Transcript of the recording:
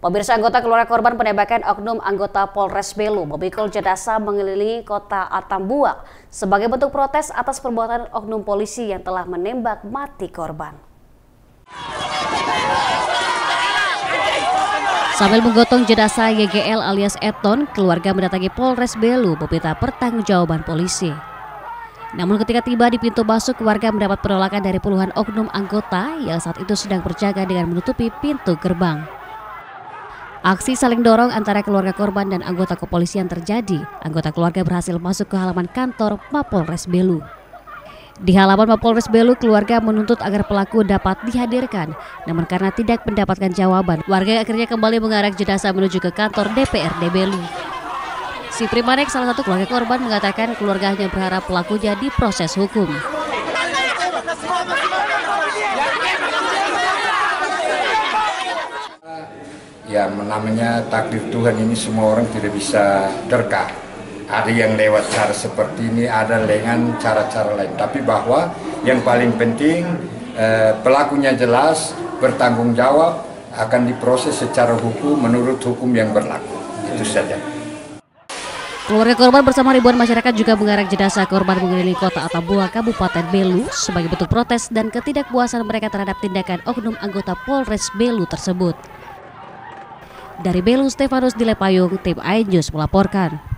Pemirsa, anggota keluarga korban penembakan oknum anggota Polres Belu memikul jenazah mengelilingi kota Atambua sebagai bentuk protes atas perbuatan oknum polisi yang telah menembak mati korban. Sambil menggotong jenazah YGL alias Eton, keluarga mendatangi Polres Belu meminta pertanggungjawaban polisi. Namun ketika tiba di pintu masuk, warga mendapat penolakan dari puluhan oknum anggota yang saat itu sedang berjaga dengan menutupi pintu gerbang. Aksi saling dorong antara keluarga korban dan anggota kepolisian terjadi. Anggota keluarga berhasil masuk ke halaman kantor Mapolres Belu. Di halaman Mapolres Belu, keluarga menuntut agar pelaku dapat dihadirkan. Namun karena tidak mendapatkan jawaban, warga akhirnya kembali mengarak jenazah menuju ke kantor DPRD Belu. Si Primanek, salah satu keluarga korban, mengatakan keluarganya berharap pelakunya diproses hukum. Ya, namanya takdir Tuhan ini semua orang tidak bisa terka. Ada yang lewat cara seperti ini, ada dengan cara-cara lain. Tapi bahwa yang paling penting pelakunya jelas, bertanggung jawab, akan diproses secara hukum menurut hukum yang berlaku. Itu saja. Keluarga korban bersama ribuan masyarakat juga mengarak jenazah korban mengelilingi kota Atambua, Kabupaten Belu sebagai bentuk protes dan ketidakpuasan mereka terhadap tindakan oknum anggota Polres Belu tersebut. Dari Belu, Stefanus Dilepayung, tim iNews melaporkan.